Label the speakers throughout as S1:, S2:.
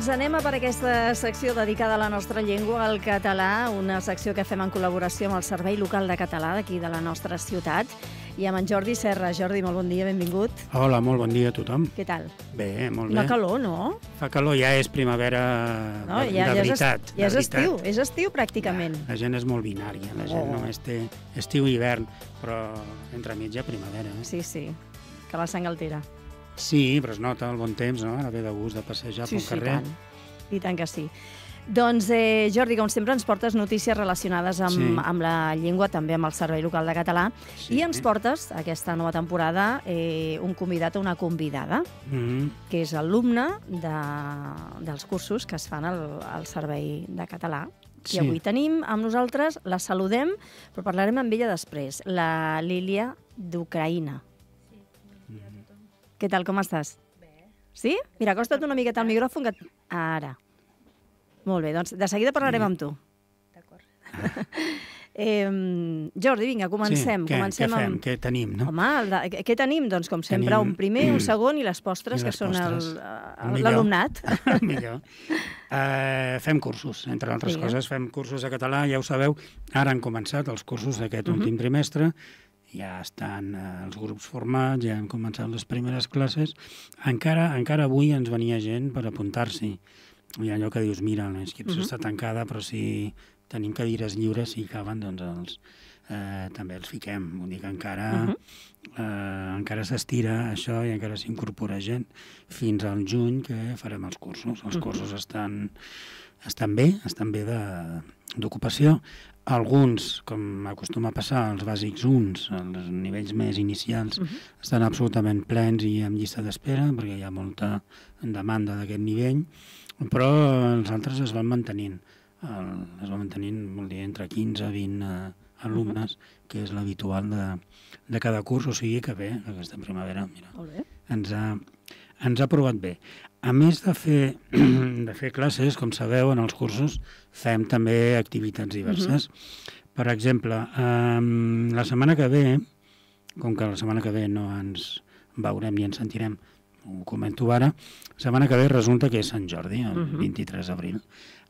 S1: Doncs anem a per aquesta secció dedicada a la nostra llengua, al català, una secció que fem en col·laboració amb el Servei Local de Català d'aquí de la nostra ciutat, i amb en Jordi Serra. Jordi, molt bon dia, benvingut.
S2: Hola, molt bon dia a tothom.
S1: Què tal?
S2: Bé, molt bé.
S1: Una calor, no?
S2: Fa calor, ja és primavera de veritat.
S1: Ja és estiu pràcticament.
S2: La gent és molt binària, la gent només té estiu i hivern, però entremig hi ha primavera.
S1: Sí, que la sang altera.
S2: Sí, però es nota el bon temps, no? Ara ve de gust de passejar pel carrer.
S1: I tant que sí. Doncs, Jordi, com sempre, ens portes notícies relacionades amb la llengua, també amb el Servei Local de Català, i ens portes, aquesta nova temporada, un convidat o una convidada, que és alumne dels cursos que es fan al Servei de Català. I avui tenim amb nosaltres, la saludem, però parlarem amb ella després, la Lília d'Ucraïna. Què tal, com estàs? Bé. Sí? Mira, acosta't una miqueta al micròfon. Ara. Molt bé, doncs de seguida parlarem amb tu.
S3: D'acord.
S1: Jordi, vinga, comencem.
S2: Què fem? Què tenim, no?
S1: Home, què tenim? Doncs, com sempre, un primer, un segon i les postres, que són l'alumnat.
S2: Millor. Fem cursos, entre altres coses. Fem cursos de català, ja ho sabeu. Ara han començat els cursos d'aquest últim trimestre. Ja estan els grups formats, ja han començat les primeres classes. Encara avui ens venia gent per apuntar-s'hi. Hi ha allò que dius, mira, la inscripció està tancada, però si tenim cadires lliures, si caben, doncs també els fiquem. Vull dir que encara s'estira això i encara s'incorpora gent fins al juny que farem els cursos. Els cursos estan bé d'ocupació. Alguns, com acostuma a passar, els bàsics 1, els nivells més inicials, estan absolutament plens i amb llista d'espera, perquè hi ha molta demanda d'aquest nivell, però els altres es van mantenint. Vol dir, entre 15 i 20 alumnes, que és l'habitual de cada curs, o sigui que bé, aquesta primavera, mira, ens ha provat bé. A més de fer classes, com sabeu, en els cursos fem també activitats diverses. Per exemple, la setmana que ve, com que la setmana que ve no ens veurem ni ens sentirem, ho comento ara, la setmana que ve resulta que és Sant Jordi, el 23 d'abril.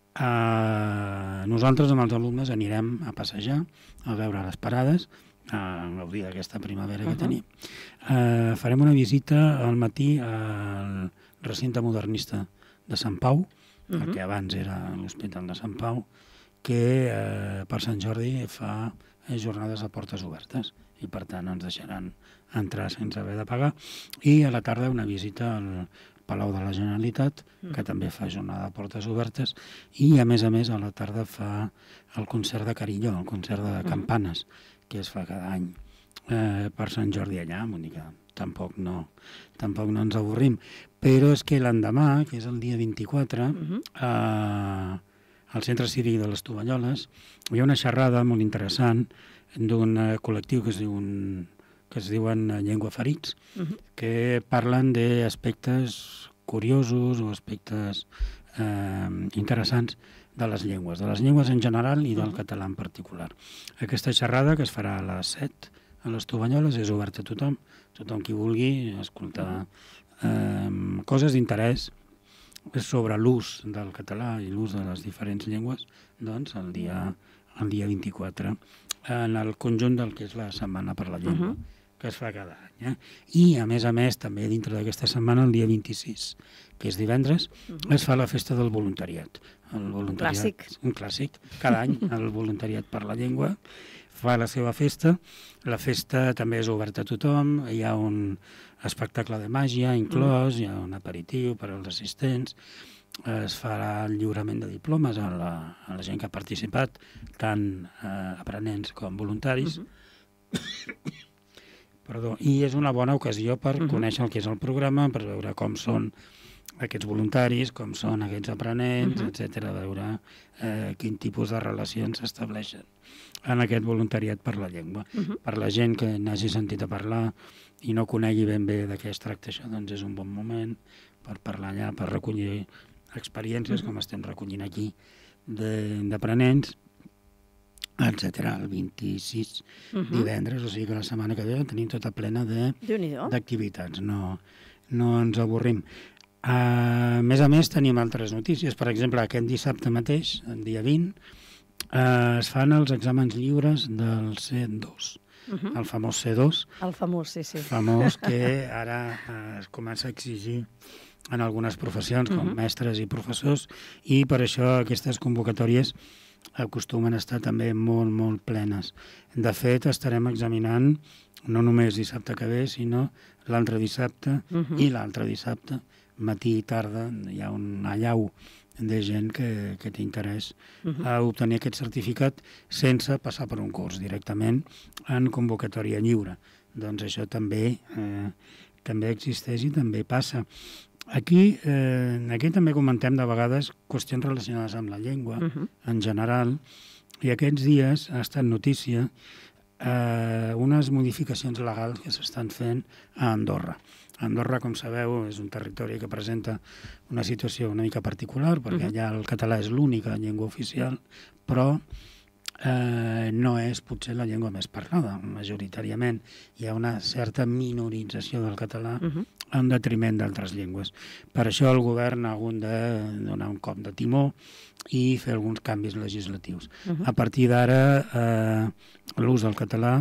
S2: Nosaltres amb els alumnes anirem a passejar, a veure les parades, a gaudir d'aquesta primavera que tenim. Farem una visita al matí al recinte modernista de Sant Pau, el que abans era l'Hospital de Sant Pau, que per Sant Jordi fa jornades a portes obertes i per tant ens deixaran entrar sense haver de pagar, i a la tarda una visita al Palau de la Generalitat, que també fa jornada a portes obertes, i a més a la tarda fa el concert de Carilló, el concert de campanes, que es fa cada any per Sant Jordi allà, vull dir que tampoc no ens avorrim. Però és que l'endemà, que és el dia 24, al Centre Cívic de les Tovalloles, hi ha una xerrada molt interessant d'un col·lectiu que es diuen Llengua Ferits, que parlen d'aspectes curiosos o aspectes interessants de les llengües en general i del català en particular. Aquesta xerrada, que es farà a les 7 a les Tovalloles, és oberta a tothom qui vulgui escoltar coses d'interès sobre l'ús del català i l'ús de les diferents llengües, doncs el dia 24, en el conjunt del que és la Setmana per la Llengua, que es fa cada any. I, a més, també dintre d'aquesta setmana, el dia 26, que és divendres, es fa la festa del voluntariat.
S1: Clàssic.
S2: Un clàssic. Cada any el voluntariat per la llengua fa la seva festa. La festa també és oberta a tothom, hi ha un espectacle de màgia inclòs, hi ha un aperitiu per als assistents, es farà el lliurament de diplomes a la gent que ha participat, tant aprenents com voluntaris. I és una bona ocasió per conèixer el que és el programa, per veure com són aquests voluntaris, com són aquests aprenents, etc., veure quin tipus de relacions s'estableixen en aquest voluntariat per la llengua. Per la gent que n'hagi sentit a parlar i no conegui ben bé de què es tracta això, doncs és un bon moment per parlar allà, per recollir experiències, com estem recollint aquí, d'aprenents, etc. El 26 divendres, o sigui que la setmana que ve la tenim tota plena d'activitats, no ens avorrim. A més, tenim altres notícies. Per exemple, aquest dissabte mateix, el dia 20, es fan els exàmens lliures del C2, el famós C2.
S1: El famós, sí.
S2: Famós que ara es comença a exigir en algunes professions, com mestres i professors, i per això aquestes convocatòries acostumen a estar també molt, molt plenes. De fet, estarem examinant no només dissabte que ve, sinó l'altre dissabte i l'altre dissabte, matí i tarda, hi ha un allau de gent que té interès a obtenir aquest certificat sense passar per un curs, directament en convocatòria lliure. Doncs això també existeix i també passa. Aquí també comentem de vegades qüestions relacionades amb la llengua, en general, i aquests dies ha estat notícia unes modificacions legals que s'estan fent a Andorra. Andorra, com sabeu, és un territori que presenta una situació una mica particular, perquè allà el català és l'única llengua oficial, però no és potser la llengua més parlada, majoritàriament. Hi ha una certa minorització del català en detriment d'altres llengües. Per això el govern ha hagut de donar un cop de timó i fer alguns canvis legislatius. A partir d'ara, l'ús del català,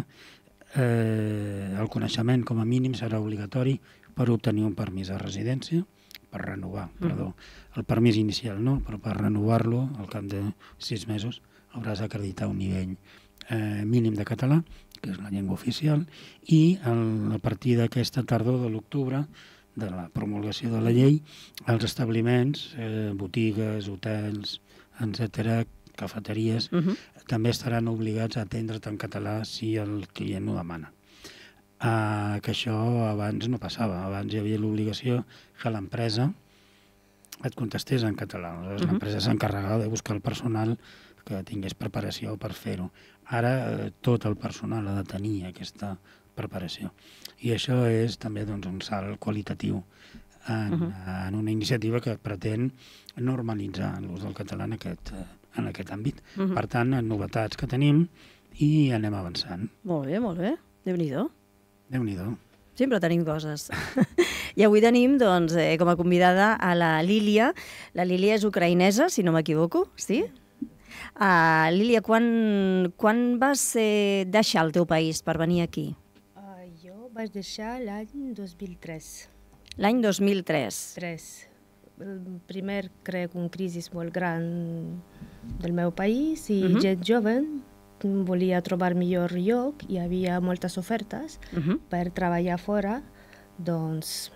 S2: el coneixement com a mínim serà obligatori per obtenir un permís de residència, per renovar, el permís inicial no, però per renovar-lo al cap de 6 mesos hauràs d'acreditar un nivell mínim de català, que és la llengua oficial, i a partir d'aquesta tardor de l'octubre, de la promulgació de la llei, els establiments, botigues, hotels, etc., cafeteries, també estaran obligats a atendre't en català si el client ho demana. Que això abans no passava. Abans hi havia l'obligació que l'empresa et contestés en català. Aleshores, l'empresa s'encarregava de buscar el personal que tingués preparació per fer-ho. Ara tot el personal ha de tenir aquesta preparació. I això és també un salt qualitatiu en una iniciativa que pretén normalitzar l'ús del català en aquest àmbit. Per tant, novetats que tenim i anem avançant.
S1: Molt bé, molt bé. Déu-n'hi-do.
S2: Déu-n'hi-do.
S1: Sempre tenim coses. I avui tenim, doncs, com a convidada a la Lília. La Lília és ucraïnesa, si no m'equivoco, sí? Lília, quan vas deixar el teu país per venir aquí?
S3: Jo vaig deixar l'any 2003.
S1: L'any 2003?
S3: Primer, crec, una crisi molt gran del meu país i gent jove volia trobar millor lloc, hi havia moltes ofertes per treballar fora, doncs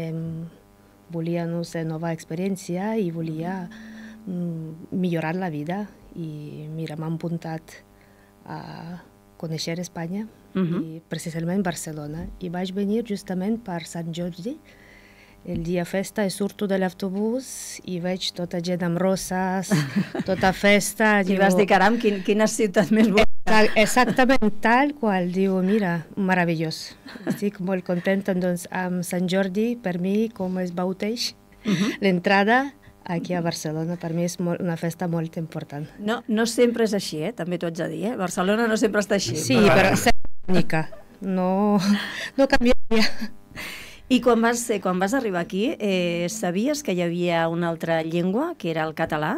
S3: volia, no sé, nova experiència i volia millorar la vida. I mira, m'ha apuntat a conèixer Espanya i precisament Barcelona. I vaig venir justament per Sant Jordi. El dia festa surto de l'autobús i veig tota gent amb roses, tota festa.
S1: I vas dir, caram, quina ciutat més bona.
S3: Exactament tal qual. Diu, mira, meravellós. Estic molt contenta, doncs, amb Sant Jordi, per mi, com es bauteix, l'entrada aquí a Barcelona, per mi és una festa molt important.
S1: No sempre és així, també t'ho haig de dir, Barcelona no sempre està així.
S3: Sí, però és única. No canviaria.
S1: I quan vas arribar aquí, sabies que hi havia una altra llengua, que era el català?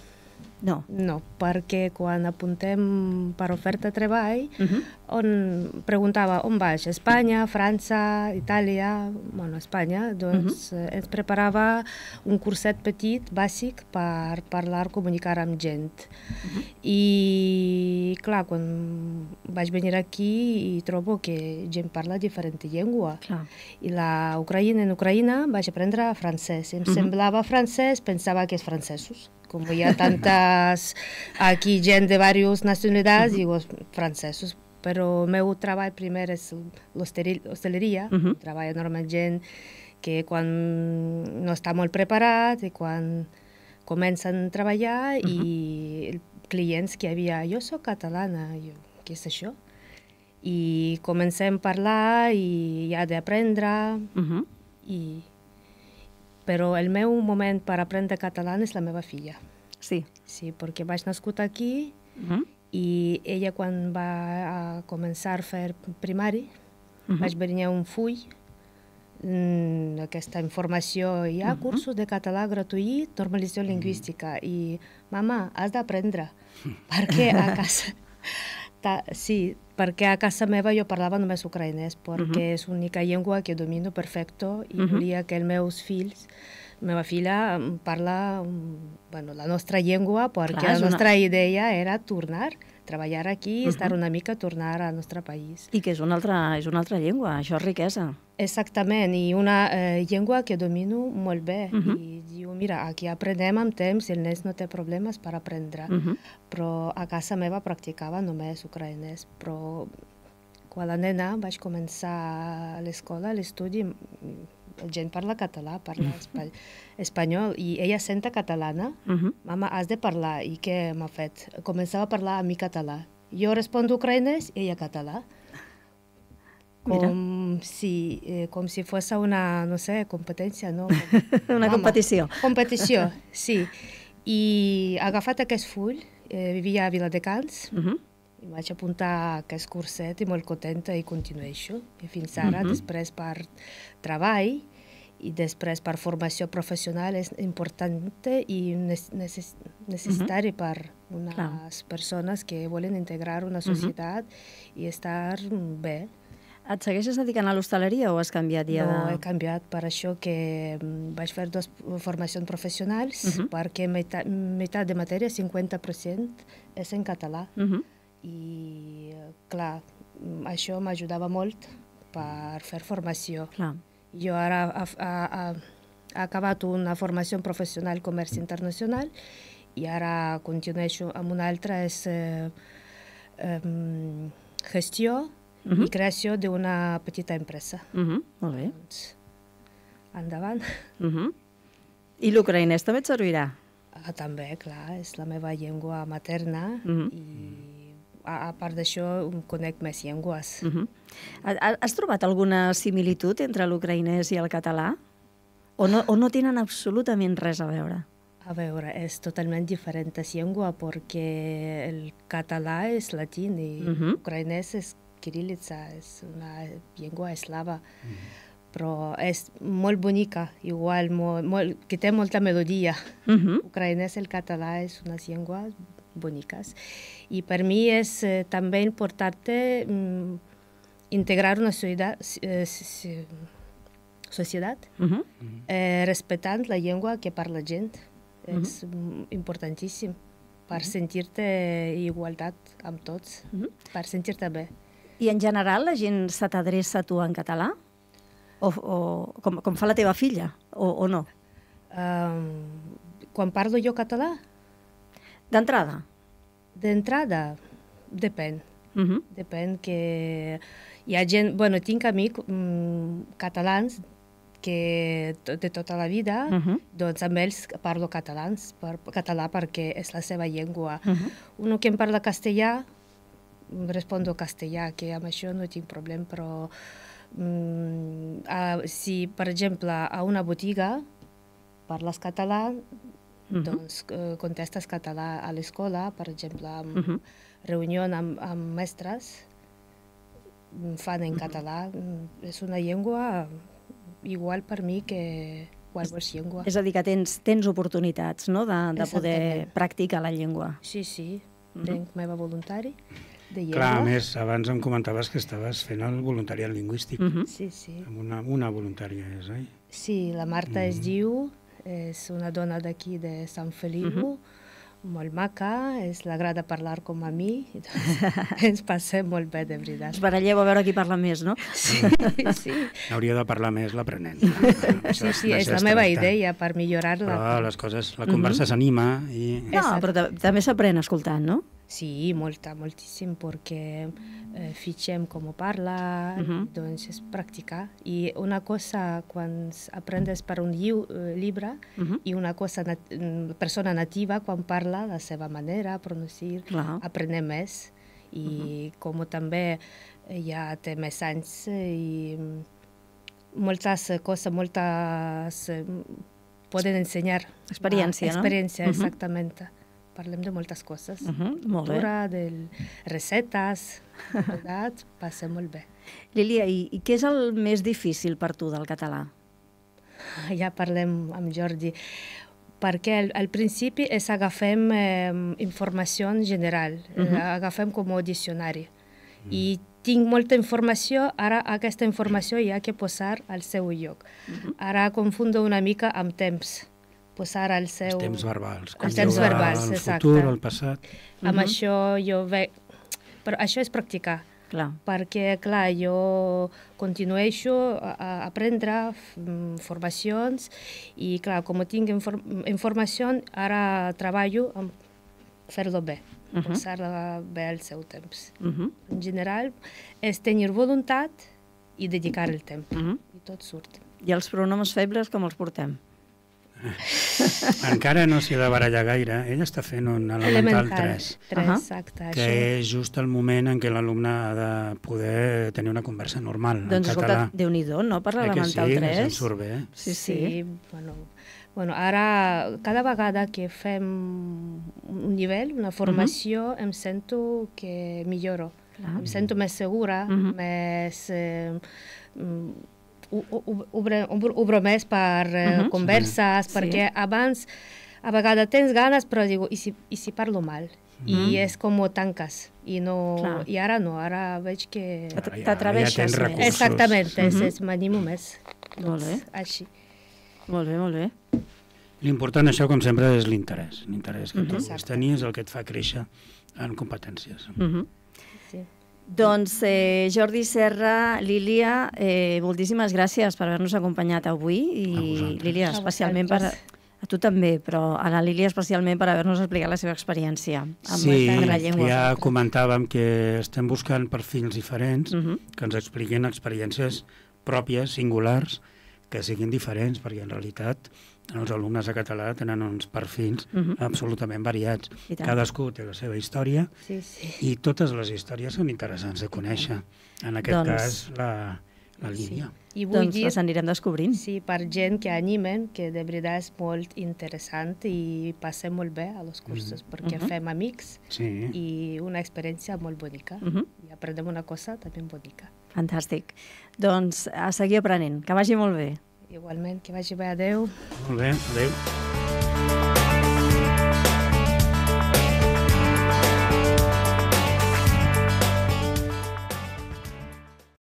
S1: No, perquè quan apuntem per oferta de treball, preguntava on vas? Espanya, França, Itàlia... Bueno, Espanya, doncs ens preparava un curset petit, bàsic, per parlar, comunicar amb gent. I, clar, quan vaig venir aquí i trobo que gent parla diferent llengua. I en Ucraïna vaig aprendre francès. Em semblava francès, pensava que és francesos. Com hi ha tantes aquí gent de diverses nacionalitats, digo francesos. Però el meu treball primer és l'hostaleria. Treballo normalment gent que quan no està molt preparat i quan comencen a treballar i clients que hi havia, jo soc catalana, què és això? I comencem a parlar i ha d'aprendre però el meu moment per aprendre català és la meva filla. Sí,
S3: perquè vaig nascut aquí i ella quan va començar a fer primari vaig venir un full aquesta informació. Hi ha cursos de català gratuït, normalització lingüística, i mama, has d'aprendre, perquè a casa... Sí, perquè a casa meva jo parlava només ucraïnès, perquè és l'única llengua que domino perfecto i volia que els meus fills, la meva filla parla la nostra llengua, perquè la nostra idea era tornar, treballar aquí, estar una mica, tornar al nostre país.
S1: I que és una altra llengua, això és riquesa.
S3: Exactament, i una llengua que domino molt bé. I diu, mira, aquí aprenem amb temps, el nen no té problemes per aprendre. Però a casa meva practicava només ucraïnès. Però quan la nena vaig començar a l'escola, a l'estudi, la gent parla català, parla espanyol, i ella senta catalana. Mama, has de parlar. I què m'ha fet? Començava a parlar a mi català. Jo respondo ucraïnès i ella català. Com si fos una, no sé, competència, no?
S1: Una competició.
S3: Competició, sí. I he agafat aquest full, vivia a Viladecans, i vaig apuntar a aquest curset i molt contenta i continueixo. I fins ara, després per treball i després per formació professional és important i necessari per unes persones que volen integrar una societat i estar bé.
S1: Et segueixes dedicant a l'hostaleria o has canviat ja?
S3: No, he canviat, per això que vaig fer 2 formacions professionals, perquè meitat de matèria, 50%, és en català. I, clar, això m'ajudava molt per fer formació. Jo ara he acabat una formació professional en comerç internacional i ara continueixo amb una altra, és gestió i creació d'una petita empresa.
S1: Molt bé.
S3: Endavant.
S1: I l'ucraïnès també et servirà?
S3: També, clar, és la meva llengua materna i a part d'això conec més llengües.
S1: Has trobat alguna similitud entre l'ucraïnès i el català? O no tenen absolutament res a veure?
S3: A veure, és totalment diferent llengua perquè el català és latí i l'ucraïnès és Kirillitsa, és una llengua eslava, però és molt bonica, igual, que té molta melodia. Ucraïnès i el català és unes llengües boniques. I per mi és també important integrar una societat respectant la llengua que parla gent. És importantíssim per sentir-te igualtat amb tots, per sentir-te bé.
S1: I en general la gent se t'adreça a tu en català? O com fa la teva filla? O no?
S3: Quan parlo jo català?
S1: D'entrada?
S3: D'entrada, depèn. Depèn que hi ha gent... Bueno, tinc amics catalans que de tota la vida, doncs amb ells parlo català perquè és la seva llengua. Un que em parla castellà, respondo castellà, que amb això no tinc problema, però si, per exemple, a una botiga parles català, doncs contestes català a l'escola, per exemple, en reunió amb mestres, fan en català. És una llengua igual per mi que qualsevol llengua.
S1: És a dir, que tens oportunitats, no?, de poder practicar la llengua.
S3: Sí, tenc meva voluntari de llengua.
S2: Clar, a més, abans em comentaves que estaves fent el voluntariat lingüístic.
S3: Sí.
S2: Una voluntària és, oi?
S3: Sí, la Marta es diu, és una dona d'aquí de Sant Feliu, molt maca, l'agrada parlar com a mi, ens passem molt bé, de veritat.
S1: Us baralleu a veure qui parla més, no?
S3: Sí.
S2: Hauria de parlar més l'aprenent.
S3: Sí, és la meva idea per millorar-la.
S2: Però les coses, la conversa s'anima i...
S1: No, però també s'aprèn escoltant, no?
S3: Sí, moltíssim, perquè fitxem com parla, doncs és practicar. I una cosa, quan aprendes per un llibre, i una cosa, persona nativa, quan parla la seva manera, pronunciar, aprenem més. I com també ja té més anys i moltes coses, poden ensenyar.
S1: Experiència, no?
S3: Experiència, exactament. Parlem de moltes coses. Cultura, de recetes, de passem molt bé.
S1: Lília, i què és el més difícil per tu del català?
S3: Ja parlem amb Jordi, perquè al principi agafem informació en general, agafem com a diccionari. I tinc molta informació, ara aquesta informació hi ha que posar al seu lloc. Ara confundo una mica amb temps, posar al seu...
S2: Els temps verbals.
S3: Els temps verbals, exacte.
S2: El futur, el passat.
S3: Amb això jo veig... Però això és practicar.
S1: Clar.
S3: Perquè, clar, jo continueixo a aprendre formacions i, clar, com tinc informació, ara treballo en fer-lo bé, posar-la bé al seu temps. En general, és tenir voluntat i dedicar el temps, i tot surt.
S1: I els pronoms febles com els portem?
S2: Encara no s'hi ha de barallar gaire. Ella està fent un elemental 3.
S3: Exacte.
S2: Que és just el moment en què l'alumne ha de poder tenir una conversa normal en
S1: doncs,
S2: català.
S1: Doncs, Déu-n'hi-do, no? Per l'elemental 3.
S2: Que sí, se'n surt bé.
S1: Sí.
S3: Bueno, ara, cada vegada que fem un nivell, una formació, em sento que milloro. Em sento més segura, més... obro més per converses, perquè abans a vegades tens ganes, però digo, i si parlo mal? I és com ho tanques. I ara no, ara veig que...
S1: T'atreveixes més.
S3: Exactament, m'animo més.
S1: Molt bé.
S3: Així.
S1: Molt bé, molt bé.
S2: L'important, això, com sempre, és l'interès. L'interès que tu puguis tenir és el que et fa créixer en competències.
S1: Doncs Jordi Serra, Lília, moltíssimes gràcies per haver-nos acompanyat avui i Lília, especialment per... A tu també, però a la Lília especialment per haver-nos explicat la seva experiència amb aquesta gran llengua.
S2: Ja comentàvem que estem buscant perfils diferents que ens expliquin experiències pròpies, singulars, que siguin diferents, perquè en realitat els alumnes de català tenen uns perfils absolutament variats. Cadascú té la seva història i totes les històries són interessants de conèixer. En aquest cas, la Lília.
S1: Doncs les anirem descobrint.
S3: Sí, per gent que animen, que de veritat és molt interessant i passem molt bé a els cursos, perquè fem amics i una experiència molt bonica. I aprenem una cosa també bonica.
S1: Fantàstic. Doncs a seguir aprenent. Que vagi molt bé.
S3: Igualment, que vagi bé. Adéu.
S2: Molt bé, adéu.